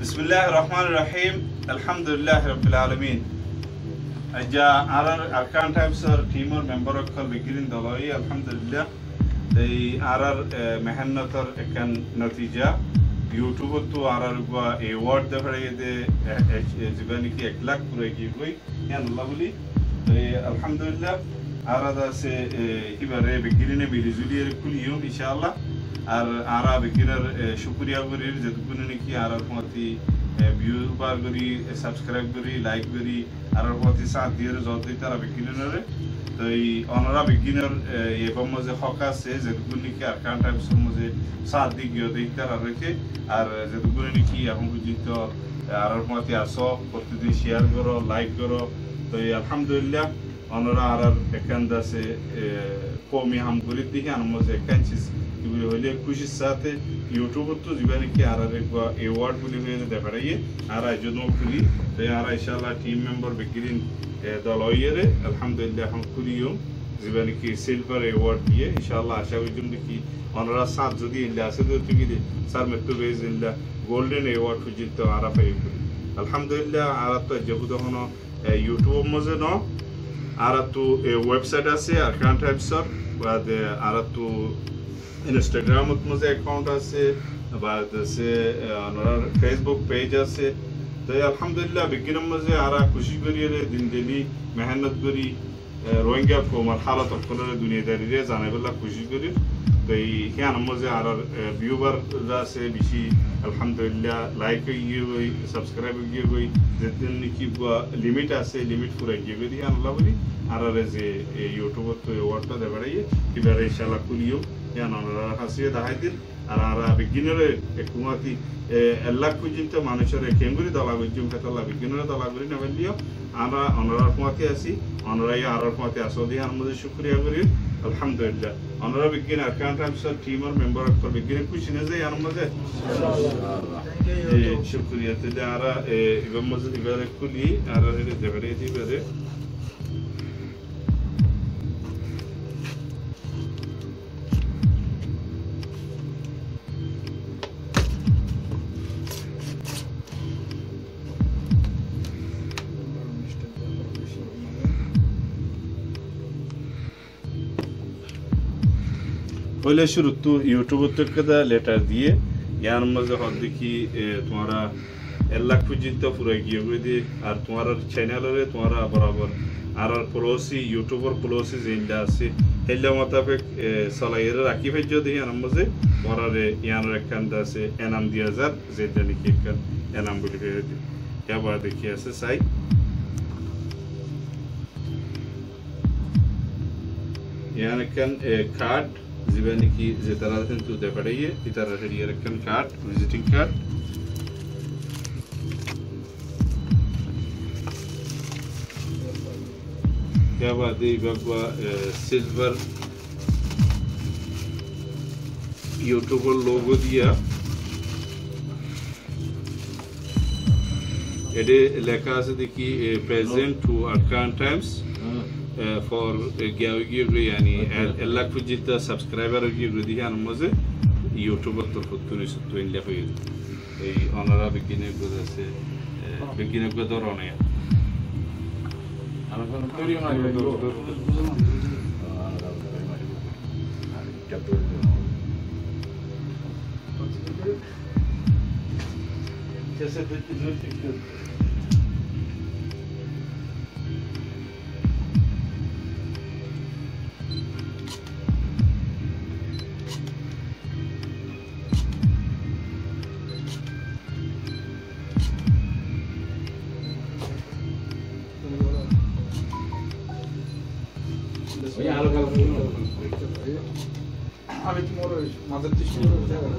Bismillahirrahmanirrahim. Alhamdulillah Rabbil Alamin. Aja Arakan Times team member of beginning dalai Alhamdulillah. The Arar Mehannatar ekan natija YouTube to Arar gua award the de Zibaniki eklak puregi goi and lovely. Alhamdulillah Arada se ibare beginning be resuli kuliyum inshallah. Ara beginner shukriya guri jadgunni ki ara poti view bar guri subscribe guri like guri ara poti saath diye jodi tara beginner to ei onora beginner ebam moje hoka se jadgunni ki Arakan Times moje saath di gyo dei tara rekhe ar jadgunni ki এখন পর্যন্ত ara poti aso প্রতিদিন share koro like koro to alhamdulillah onora ara ekanda se komi ham guri dihe an moje kanchis বলে খুশির সাথে YouTube তো জীবনে কি আর award বলে হয়ে দেখাড়াইয়ে আর আয়োজন করি তো আর ইনশাআল্লাহ টিম মেম্বার বেগিরিন দলইয়েরে আলহামদুলিল্লাহ হাম করিও জীবনে কি সিলভার অ্যাওয়ার্ড দিয়ে ইনশাআল্লাহ আশা করি কি ওনারা সাথ যদি ইল্লা আছে তো তুমি স্যার মেট্রো বেজ ইল্লা গোল্ডেন অ্যাওয়ার্ড পর্যন্ত আর পাইব আলহামদুলিল্লাহ আর তো যেহেতু তখন ইউটিউব মজে ন আর তো ওয়েবসাইট আছে Arakan Times বাদ আর তো Instagram मुझे account आसे बाद से नॉर Facebook page आसे तो अल्हम्दुलिल्लाह बिगिनर मुझे आरा खुशी करी रे दिन दिली मेहनत करी रोहिंग्या को मरहला तक कोने दुनियादारी रे जाने वाला खुशी करी तो ये आना मुझे आरा viewer से बिशी अल्हम्दुलिल्लाह like ये हुई subscribe ये हुई जितने की लिमिट आसे लिमिट पूरा ये भी दिया अल्लाह बरी आरा रे से YouTube तो award टा दे बड़ा ये इधर इंशाल्लाह कुलियो ya nonora hasiye dahaydin ara beginner ekumati ellak pujinta manushere kenguri dala gujum katala beginner dala guri navelliyo ara onora kumati asi onora ya ara kumati asodi han mujhe shukriya guri alhamdulillah onora beginner Arakan Times team member of beginner kuch ne je yan mujhe inshallah shukriya te ara ibam mujhe ibare kuli ara re devare ti bere पहले शुरू तो YouTube तक का letter दिए यार मज़े होती कि तुम्हारा एल्लाक पुजिंता पूरा किया हुए दे और तुम्हारा चैनल है तुम्हारा बराबर आर पड़ोसी यूट्यूबर पड़ोसी जिंदा से हेल्ला मतलब सलाइर राखी भेज जो दिया यार मज़े तुम्हारा रे यार रखने से एनाम दिया ज़र ज़ेदा निकल कर एनाम बोली भेज दी क्या बात देखिए ऐसे साइ यार कन कार्ड जीवनी की ज़ितारा दिन तो देखाड़िए इतारा है ये रखन कार्ड विजिटिंग कार्ड क्या बात है बाबा सिल्वर यूट्यूब लोगो दिया एडे लेखा से देखी present to Arakan Times for gyawi yani ellak fujita subscriber gidi han moze YouTube to futuni sutto in lefa ei onara begine godase begine godorone ana kono tori ma जैसे আমি তোমার mother